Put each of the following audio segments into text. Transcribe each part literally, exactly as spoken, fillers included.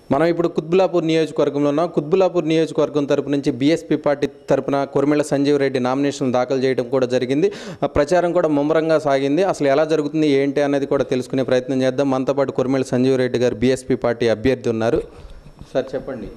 మనం ఇప్పుడు కుత్బులాపూర్ నియోజకవర్గంలో ఉన్నాం. కుత్బులాపూర్ నియోజకవర్గం తరపు నుంచి బీఎస్పీ పార్టీ తరపున కొరిమెళ్ల సంజీవ్ రెడ్డి నామినేషన్ దాఖలు చేయడం కూడా జరిగింది. ప్రచారం కూడా ముమ్మరంగా సాగింది. అసలు ఎలా జరుగుతుంది ఏంటి అనేది కూడా తెలుసుకునే ప్రయత్నం చేద్దాం. మనతో పాటు కొరిమెళ్ల సంజీవ్ రెడ్డి గారు బీఎస్పీ పార్టీ అభ్యర్థి ఉన్నారు. సార్ చెప్పండి.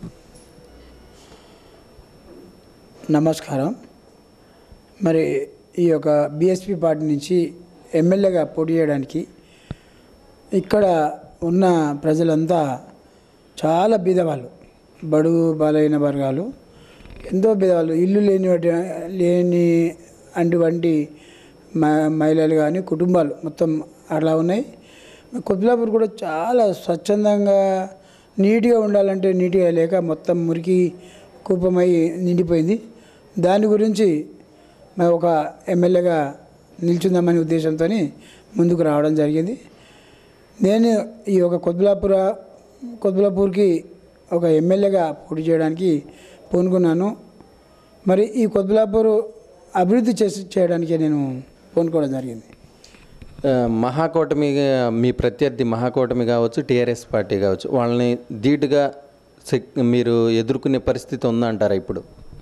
నమస్కారం. మరి ఈ యొక్క బీఎస్పీ పార్టీ నుంచి ఎమ్మెల్యేగా పోటీ చేయడానికి ఇక్కడ ఉన్న ప్రజలంతా చాలా బీదవాళ్ళు, బడుగు బలైన వర్గాలు, ఎంతో బీదవాళ్ళు, ఇల్లు లేని లేని అటువంటి మహిళలు కానీ కుటుంబాలు మొత్తం అట్లా ఉన్నాయి. కుత్బులాపూర్ కూడా చాలా స్వచ్ఛందంగా నీట్గా ఉండాలంటే నీట్గా లేక మొత్తం మురికి కూపమై నిండిపోయింది. దాని గురించి మేము ఒక ఎమ్మెల్యేగా నిల్చుందామనే ఉద్దేశంతో ముందుకు రావడం జరిగింది. నేను ఈ యొక్క కుత్బులాపూర్ కుత్బులాపూర్కి ఒక ఎమ్మెల్యేగా పోటీ చేయడానికి పూనుకున్నాను. మరి ఈ కుత్బులాపూర్ అభివృద్ధి చేసి చేయడానికి నేను పూనుకోవడం జరిగింది. మహాకూటమి మీ ప్రత్యర్థి మహాకూటమి కావచ్చు, టీఆర్ఎస్ పార్టీ కావచ్చు, వాళ్ళని ధీటుగా మీరు ఎదుర్కొనే పరిస్థితి ఉందంటారా? ఇప్పుడు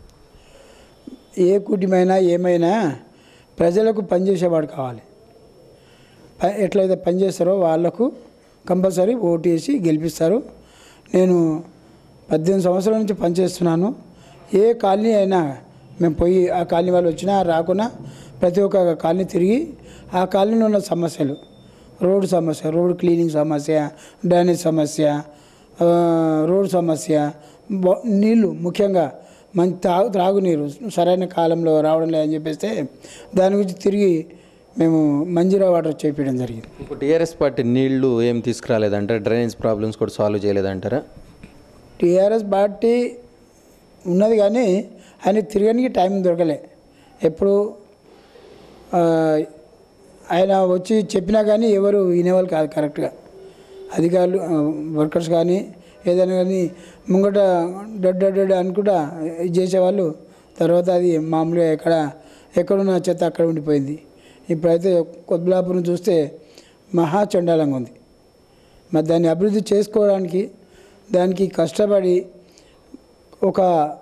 ఏ కూటమైనా ఏమైనా ప్రజలకు పనిచేసేవాడు కావాలి. ఎట్లయితే పనిచేస్తారో వాళ్లకు కంపల్సరీ ఓటు వేసి గెలిపిస్తారు. నేను పద్దెనిమిది సంవత్సరాల నుంచి పనిచేస్తున్నాను. ఏ కాలనీ అయినా మేము పోయి ఆ కాలనీ వాళ్ళు వచ్చినా రాకున్నా ప్రతి ఒక్క కాలనీ తిరిగి ఆ కాలనీలో ఉన్న సమస్యలు, రోడ్డు సమస్య, రోడ్ క్లీనింగ్ సమస్య, డ్రైనేజ్ సమస్య, రోడ్ సమస్య, నీళ్ళు, ముఖ్యంగా మంచి తాగు త్రాగునీరు సరైన కాలంలో రావడం లేదని చెప్పేస్తే దాని గురించి తిరిగి మేము మంజీరా వాటర్ చేపించడం జరిగింది. ఇప్పుడు టీఆర్ఎస్ పార్టీ నీళ్లు ఏం తీసుకురాలేదంటారా? డ్రైనేజ్ ప్రాబ్లమ్స్ కూడా సాల్వ్ చేయలేదంటారా? టీఆర్ఎస్ పార్టీ ఉన్నది కానీ ఆయన తిరగడానికి టైం దొరకలే. ఎప్పుడు ఆయన వచ్చి చెప్పినా కానీ ఎవరు వినేవాళ్ళు కాదు. కరెక్ట్గా అధికారులు, వర్కర్స్ కానీ ఏదైనా కానీ ముంగట డడ్ డడ్ అనుకుంటా ఇది చేసేవాళ్ళు. తర్వాత అది మామూలుగా ఎక్కడ ఎక్కడున్న చెత్త అక్కడ ఉండిపోయింది. ఇప్పుడైతే కుత్బులాపూర్ని చూస్తే మహా చండాలంగా ఉంది. మరి దాన్ని అభివృద్ధి చేసుకోవడానికి దానికి కష్టపడి ఒక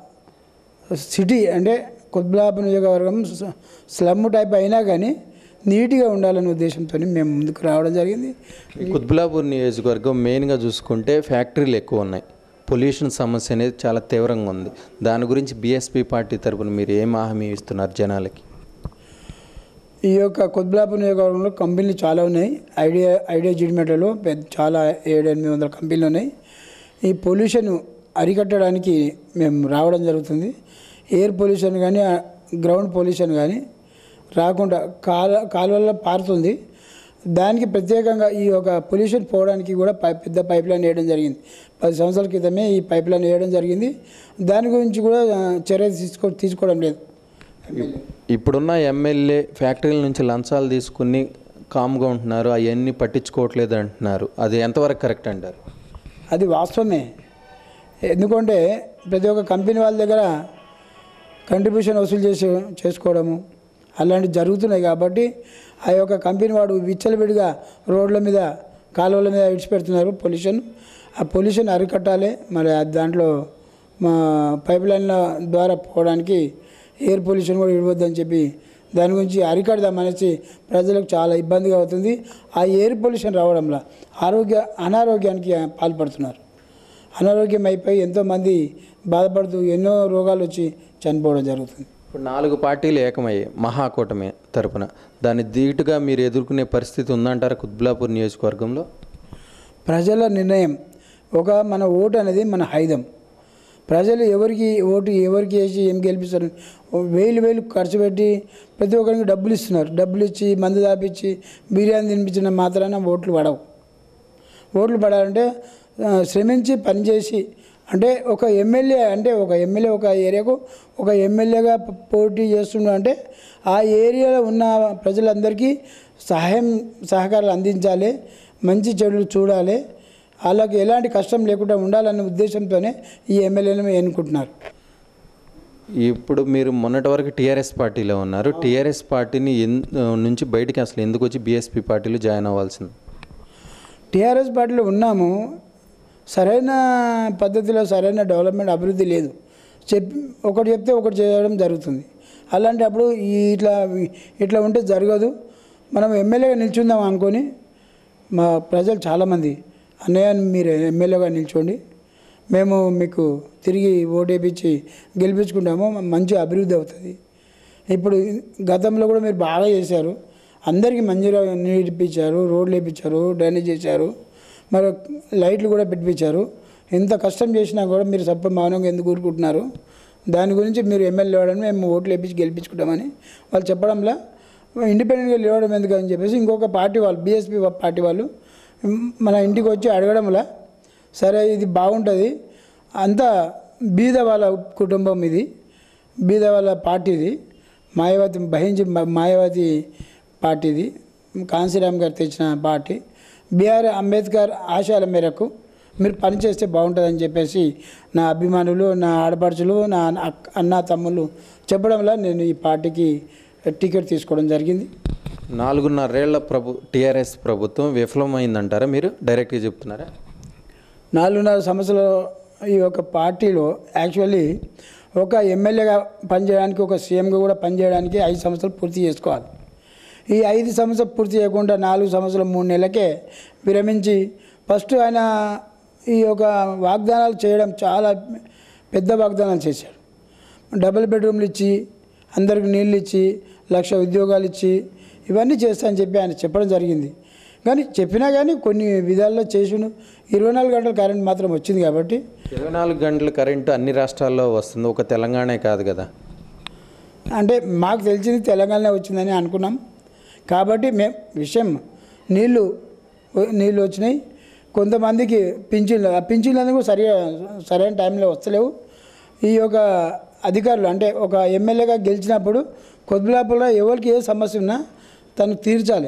సిటీ అంటే కుత్బులాపూర్ నియోజకవర్గం స్లమ్ టైప్ అయినా కానీ నీట్గా ఉండాలనే ఉద్దేశంతో మేము ముందుకు రావడం జరిగింది. కుత్బులాపూర్ నియోజకవర్గం మెయిన్గా చూసుకుంటే ఫ్యాక్టరీలు ఎక్కువ ఉన్నాయి. పొల్యూషన్ సమస్య అనేది చాలా తీవ్రంగా ఉంది. దాని గురించి బీఎస్పీ పార్టీ తరపున మీరు ఏం హామీ ఇస్తున్నారు జనాలకి? ఈ యొక్క కుత్బులాపూర్ నియోజకవర్గంలో కంపెనీలు చాలా ఉన్నాయి. ఐడియా ఐడియా జిడిమెటలో పెద్ద చాలా ఏడు ఎనిమిది వందల కంపెనీలు ఉన్నాయి. ఈ పొల్యూషన్ అరికట్టడానికి మేము రావడం జరుగుతుంది. ఎయిర్ పొల్యూషన్ కానీ గ్రౌండ్ పొల్యూషన్ కానీ రాకుండా కాల కాలువల్లో పారుతుంది. దానికి ప్రత్యేకంగా ఈ యొక్క పొల్యూషన్ పోవడానికి కూడా పై పెద్ద పైప్ లైన్ వేయడం జరిగింది. పది సంవత్సరాల క్రితమే ఈ పైప్ లైన్ వేయడం జరిగింది. దాని గురించి కూడా చర్య తీసుకో తీసుకోవడం లేదు. ఇప్పుడున్న ఎమ్మెల్యే ఫ్యాక్టరీల నుంచి లంచాలు తీసుకుని కామ్గా ఉంటున్నారు, అవన్నీ పట్టించుకోవట్లేదు అంటున్నారు. అది ఎంతవరకు కరెక్ట్ అంటారు? అది వాస్తవమే. ఎందుకంటే ప్రతి ఒక్క కంపెనీ వాళ్ళ దగ్గర కంట్రిబ్యూషన్ వసూలు చేసి చేసుకోవడము అలాంటివి జరుగుతున్నాయి. కాబట్టి ఆ యొక్క కంపెనీ వాడు విచ్చలవిడిగా రోడ్ల మీద కాలువల మీద విడిచిపెడుతున్నారు పొల్యూషన్. ఆ పొల్యూషన్ అరికట్టాలి. మరి దాంట్లో మా పైప్ లైన్ల ద్వారా పోవడానికి ఎయిర్ పొల్యూషన్ కూడా ఇవ్వద్దని చెప్పి దాని గురించి అరికడదామనేసి ప్రజలకు చాలా ఇబ్బందిగా అవుతుంది. ఆ ఎయిర్ పొల్యూషన్ రావడంలో ఆరోగ్య అనారోగ్యానికి పాల్పడుతున్నారు. అనారోగ్యం అయిపోయి ఎంతోమంది బాధపడుతూ ఎన్నో రోగాలు వచ్చి చనిపోవడం జరుగుతుంది. ఇప్పుడు నాలుగు పార్టీలు ఏకమయ్యాయి మహాకూటమి తరపున. దాన్ని ధీటుగా మీరు ఎదుర్కొనే పరిస్థితి ఉందంటారా కుత్బులాపూర్ నియోజకవర్గంలో? ప్రజల నిర్ణయం. ఒక మన ఓటు అనేది మన ఆయుధం. ప్రజలు ఎవరికి ఓటు ఎవరికి వేసి ఏం గెలిపిస్తారు? వేలు వేలు ఖర్చు పెట్టి ప్రతి ఒక్కరికి డబ్బులు ఇస్తున్నారు. డబ్బులు ఇచ్చి మందు దాపించి బిర్యానీ తినిపించిన మాత్రాన ఓట్లు పడవు. ఓట్లు పడాలంటే శ్రమించి పనిచేసి, అంటే ఒక ఎమ్మెల్యే అంటే ఒక ఎమ్మెల్యే ఒక ఏరియాకు ఒక ఎమ్మెల్యేగా పోటీ చేస్తుండ అంటే ఆ ఏరియాలో ఉన్న ప్రజలందరికీ సహాయం సహకారాలు అందించాలి, మంచి చెడులు చూడాలి, వాళ్ళకి ఎలాంటి కష్టం లేకుండా ఉండాలనే ఉద్దేశంతోనే ఈ ఎమ్మెల్యేలను ఎన్నుకుంటున్నారు. ఇప్పుడు మీరు మొన్నటి వరకు టీఆర్ఎస్ పార్టీలో ఉన్నారు. టీఆర్ఎస్ పార్టీని నుంచి బయటికి అసలు ఎందుకు వచ్చి బీఎస్పీ పార్టీలో జాయిన్ అవ్వాల్సింది? టీఆర్ఎస్ పార్టీలో ఉన్నాము. సరైన పద్ధతిలో సరైన డెవలప్మెంట్ అభివృద్ధి లేదు. చెప్పి ఒకటి చెప్తే ఒకటి చేయడం జరుగుతుంది. అలాంటప్పుడు ఈ ఇట్లా ఇట్లా ఉంటే జరగదు. మనం ఎమ్మెల్యేగా నిల్చుందాం అనుకొని మా ప్రజలు చాలామంది అన్నయ్య మీరు ఎమ్మెల్యేగా నిల్చోండి, మేము మీకు తిరిగి ఓటేపించి గెలిపించుకుంటాము, మంచి అభివృద్ధి అవుతుంది. ఇప్పుడు గతంలో కూడా మీరు బాగా చేశారు, అందరికీ మంచిగా నీళ్ళు ఇప్పించారు, రోడ్లు వేయించారు, డ్రైనేజ్ చేశారు, మరి లైట్లు కూడా పెట్టించారు. ఎంత కష్టం చేసినా కూడా మీరు సప్ప మౌనంగా ఎందుకు ఊరుకుంటున్నారు? దాని గురించి మీరు ఎమ్మెల్యే అవ్వడం మేము ఓట్లు వేయించి గెలిపించుకుంటామని వాళ్ళు చెప్పడంలా ఇండిపెండెంట్గా లేవడం ఎందుకు అని చెప్పేసి ఇంకొక పార్టీ వాళ్ళు బీఎస్పీ పార్టీ వాళ్ళు మన ఇంటికి వచ్చి అడగడంలా సరే ఇది బాగుంటుంది, అంతా బీద వాళ్ళ కుటుంబం, ఇది బీద వాళ్ళ పార్టీది, మాయావతి బహించి మాయావతి పార్టీది, కాంశీరామ్ గారు తెచ్చిన పార్టీ, బిఆర్ అంబేద్కర్ ఆశయాల మేరకు మీరు పనిచేస్తే బాగుంటుందని చెప్పేసి నా అభిమానులు, నా ఆడపడుచులు, నా అన్న తమ్ముళ్ళు చెప్పడంలో నేను ఈ పార్టీకి టికెట్ తీసుకోవడం జరిగింది. నాలుగున్నరేళ్ల ప్రభు టీఆర్ఎస్ ప్రభుత్వం విఫలమైందంటారా? మీరు డైరెక్ట్గా చెప్తున్నారా? నాలుగున్నర సంవత్సరాలు ఈ యొక్క పార్టీలో యాక్చువల్లీ ఒక ఎమ్మెల్యేగా పనిచేయడానికి, ఒక సీఎంగా కూడా పనిచేయడానికి ఐదు సంవత్సరాలు పూర్తి చేసుకోవాలి. ఈ ఐదు సంవత్సరాలు పూర్తి చేయకుండా నాలుగు సంవత్సరాలు మూడు నెలలకే విరమించి ఫస్ట్ ఆయన ఈ యొక్క వాగ్దానాలు చేయడం చాలా పెద్ద వాగ్దానాలు చేశాడు. డబుల్ బెడ్రూమ్లు ఇచ్చి, అందరికి నీళ్ళు ఇచ్చి, లక్ష ఉద్యోగాలు ఇచ్చి, ఇవన్నీ చేస్తా అని చెప్పి ఆయన చెప్పడం జరిగింది. కానీ చెప్పినా కానీ కొన్ని విధాల్లో చేసిండు. ఇరవై నాలుగు గంటల కరెంట్ మాత్రం వచ్చింది కాబట్టి. ఇరవై నాలుగు గంటల కరెంటు అన్ని రాష్ట్రాల్లో వస్తుంది, ఒక తెలంగాణే కాదు కదా. అంటే మాకు తెలిసింది తెలంగాణలో వచ్చిందని అనుకున్నాం కాబట్టి మేము విషయం నీళ్ళు నీళ్ళు వచ్చినాయి. కొంతమందికి పింఛన్లు, ఆ పింఛన్లు కూడా సరిగా సరైన టైంలో వస్తలేవు. ఈ యొక్క అధికారులు అంటే ఒక ఎమ్మెల్యేగా గెలిచినప్పుడు కొద్దిలాపులో ఎవరికి ఏ సమస్య ఉన్నా తను తీర్చాలి.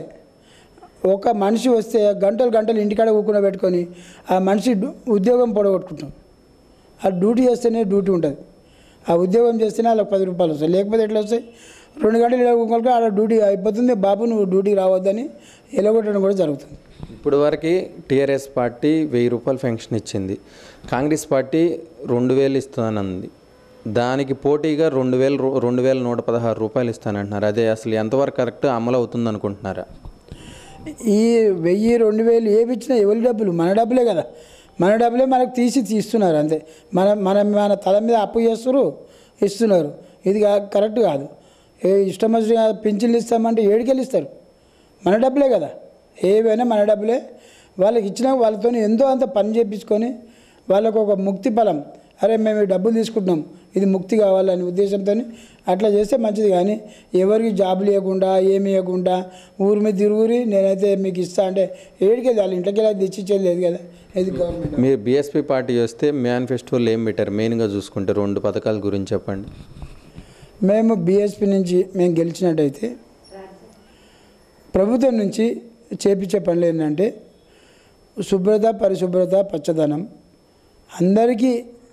ఒక మనిషి వస్తే గంటలు గంటలు ఇంటికాడ ఊకుండా పెట్టుకొని ఆ మనిషి ఉద్యోగం పొడగొట్టుకుంటాం. ఆ డ్యూటీ చేస్తేనే డ్యూటీ ఉంటుంది, ఆ ఉద్యోగం చేస్తేనే వాళ్ళకి పది రూపాయలు వస్తాయి, లేకపోతే ఎట్లా వస్తాయి? రెండు గంటలు ఇలాగొక ఆడ డ్యూటీ అయిపోతుంది, బాబు నువ్వు డ్యూటీకి రావద్దని ఎలగొట్టడం కూడా జరుగుతుంది. ఇప్పుడు వరకు టీఆర్ఎస్ పార్టీ వెయ్యి రూపాయలు పెన్షన్ ఇచ్చింది, కాంగ్రెస్ పార్టీ రెండు వేలు ఇస్తానంది, దానికి పోటీగా రెండు వేలు రెండు వేల నూట పదహారు రూపాయలు ఇస్తానంటున్నారు. అదే అసలు ఎంతవరకు కరెక్ట్ అమలు అవుతుంది అనుకుంటున్నారా? ఈ వెయ్యి రెండు వేలు ఏవి ఇచ్చినా ఎవరి డబ్బులు? మన డబ్బులే కదా, మన డబ్బులే మనకు తీసి తీస్తున్నారు అంతే. మన మన మన తల మీద అప్పు చేస్తారు, ఇస్తున్నారు. ఇది కరెక్ట్ కాదు. ఏ ఇష్టం వచ్చిన పింఛన్లు ఇస్తామంటే ఏడుకెళ్ళి ఇస్తారు? మన డబ్బులే కదా, ఏవైనా మన డబ్బులే. వాళ్ళకి ఇచ్చినా వాళ్ళతో ఎంతో అంత పని చేయించుకొని వాళ్ళకు ఒక ముక్తి ఫలం, అరే మేము ఈ డబ్బులు తీసుకుంటున్నాం, ఇది ముక్తి కావాలనే ఉద్దేశంతో అట్లా చేస్తే మంచిది. కానీ ఎవరికి జాబులు ఇవ్వకుండా ఏమి ఇవ్వకుండా ఊరి మీద తిరుగురి నేనైతే మీకు ఇస్తా అంటే ఏడికెళ్ళి వాళ్ళ ఇంట్లోకి వెళ్ళి తెచ్చిచ్చేది లేదు కదా. ఇది గవర్నమెంట్. మీరు బీఎస్పీ పార్టీ వస్తే మేనిఫెస్టోలో ఏం పెట్టారు? మెయిన్గా చూసుకుంటే రెండు పథకాల గురించి చెప్పండి. మేము బీఎస్పీ నుంచి మేము గెలిచినట్టయితే ప్రభుత్వం నుంచి చేపించే పనులు ఏంటంటే శుభ్రత, పరిశుభ్రత, పచ్చదనం, అందరికీ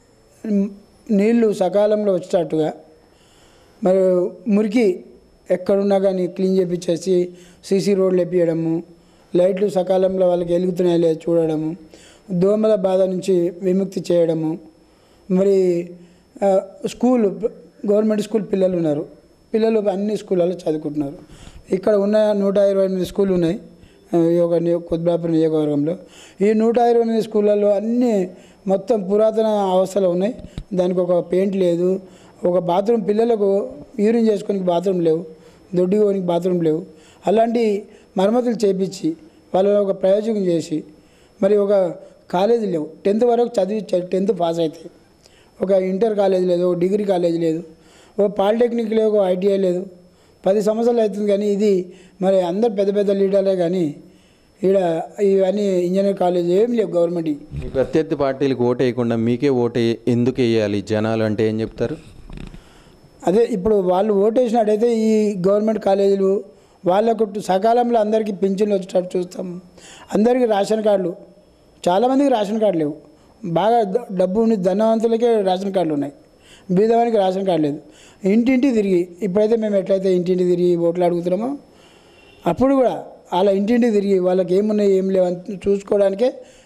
నీళ్లు సకాలంలో వచ్చేటట్టుగా, మరి మురికి ఎక్కడున్నా కానీ క్లీన్ చేపించేసి సీసీ రోడ్లు వేపించడము, లైట్లు సకాలంలో వాళ్ళకి వెలుగుతున్నాయో లేదో చూడడము, దోమల బాధ నుంచి విముక్తి చేయడము. మరి స్కూల్ గవర్నమెంట్ స్కూల్ పిల్లలు ఉన్నారు, పిల్లలు అన్ని స్కూళ్ళలో చదువుకుంటున్నారు. ఇక్కడ ఉన్న నూట ఇరవై ఎనిమిది స్కూళ్ళు ఉన్నాయి ఈ యొక్క కొద్దిలాపురం నియోజకవర్గంలో. ఈ నూట ఇరవై ఎనిమిది స్కూళ్ళల్లో అన్నీ మొత్తం పురాతన అవస్థలో ఉన్నాయి. దానికి ఒక పెయింట్ లేదు, ఒక బాత్రూమ్ పిల్లలకు యూరిన్ చేసుకోనికి బాత్రూమ్ లేవు, దొడ్డికోనికి బాత్రూమ్ లేవు. అలాంటి మరమ్మతులు చేపించి వాళ్ళని ఒక ప్రయోజనం చేసి, మరి ఒక కాలేజీ లేవు, టెన్త్ వరకు చదివి టెన్త్ పాస్ అవుతాయి, ఒక ఇంటర్ కాలేజ్ లేదు, ఒక డిగ్రీ కాలేజ్ లేదు, ఒక పాలిటెక్నిక్ లేదు, ఒక ఐటీఐ లేదు. పది సంవత్సరాలు అవుతుంది కానీ ఇది మరి అందరు పెద్ద పెద్ద లీడర్లే కానీ ఈడ ఇవన్నీ ఇంజనీర్ కాలేజ్ ఏం లేవు గవర్నమెంట్. ఈ ప్రత్యర్థి పార్టీలకు ఓటు వేయకుండా మీకే ఓటు ఎందుకు వేయాలి జనాలు అంటే ఏం చెప్తారు? అదే ఇప్పుడు వాళ్ళు ఓటు వేసినట్టయితే ఈ గవర్నమెంట్ కాలేజీలు వాళ్ళకు సకాలంలో అందరికీ పింఛన్లు వచ్చేటట్టు చూస్తాము. అందరికీ రేషన్ కార్డులు, చాలామందికి రేషన్ కార్డు లేవు, బాగా డబ్బు ఉన్న ధనవంతులకే రేషన్ కార్డులు ఉన్నాయి, బీదవానికి రేషన్ కార్డు లేదు. ఇంటింటి తిరిగి ఇప్పుడైతే మేము ఎట్లయితే ఇంటింటి తిరిగి ఓట్లు అడుగుతున్నామో అప్పుడు కూడా అలా ఇంటింటి తిరిగి వాళ్ళకి ఏమున్నాయి ఏం లేవని చూసుకోవడానికే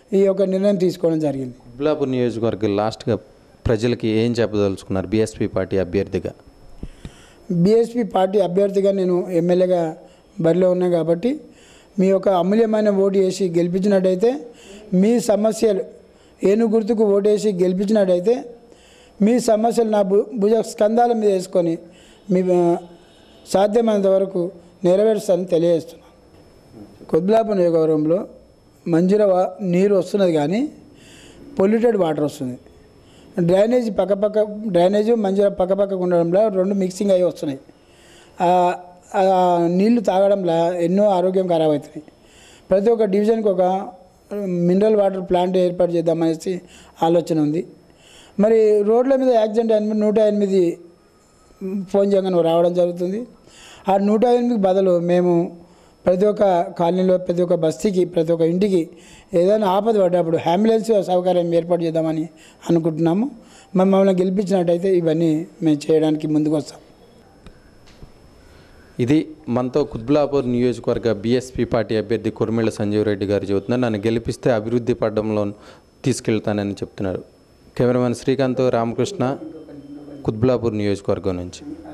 ఈ యొక్క నిర్ణయం తీసుకోవడం జరిగింది. కుత్బుల్లాపూర్ నియోజకవర్గం లాస్ట్గా ప్రజలకి ఏం చెప్పదలుచుకున్నారు బీఎస్పీ పార్టీ అభ్యర్థిగా? బీఎస్పీ పార్టీ అభ్యర్థిగా నేను ఎమ్మెల్యేగా బరిలో ఉన్నా కాబట్టి మీ యొక్క అమూల్యమైన ఓటు వేసి గెలిపించినట్టయితే మీ సమస్యలు ఏను గుర్తుకు ఓటు వేసి గెలిపించినట్టయితే మీ సమస్యలు నా భు భుజ స్కంధాల మీద వేసుకొని మీ సాధ్యమైనంత వరకు నెరవేరుస్తానని తెలియజేస్తున్నాను. కుత్బుల్లాపూర్ నియోజకవర్గంలో మంజీరా నీరు వస్తున్నది కానీ పొల్యూటెడ్ వాటర్ వస్తుంది. డ్రైనేజ్ పక్కపక్క డ్రైనేజ్ మంజీరా పక్కపక్కకు ఉండడంలో రెండు మిక్సింగ్ అయ్యి వస్తున్నాయి. నీళ్లు తాగడంలో ఎన్నో ఆరోగ్యం ఖరాబ్ అవుతున్నాయి. ప్రతి ఒక్క డివిజన్కి ఒక మినరల్ వాటర్ ప్లాంట్ ఏర్పాటు చేద్దామనేసి ఆలోచన ఉంది. మరి రోడ్ల మీద యాక్సిడెంట్ ఎనిమిది నూట ఎనిమిది ఫోన్ చేయగానే రావడం జరుగుతుంది. ఆ నూట ఎనిమిదికి బదులు మేము ప్రతి ఒక్క కాలనీలో ప్రతి ఒక్క బస్తీకి ప్రతి ఒక్క ఇంటికి ఏదైనా ఆపద పడ్డప్పుడు అంబులెన్స్ సౌకర్యం ఏర్పాటు చేద్దామని అనుకుంటున్నాము. మమ్మల్ని గెలిపించినట్టయితే ఇవన్నీ మేము చేయడానికి ముందుకు వస్తాం. ఇది మనతో కుత్బుల్లాపూర్ నియోజకవర్గ బీఎస్పీ పార్టీ అభ్యర్థి కొర్మిళ్ళ సంజీవ్ రెడ్డి గారు చెబుతున్నారు. నన్ను గెలిపిస్తే అభివృద్ధి పడ్డంలో తీసుకెళ్తానని చెప్తున్నారు. కెమెరామెన్ శ్రీకాంత్, రామకృష్ణ, కుత్బుల్లాపూర్ నియోజకవర్గం నుంచి.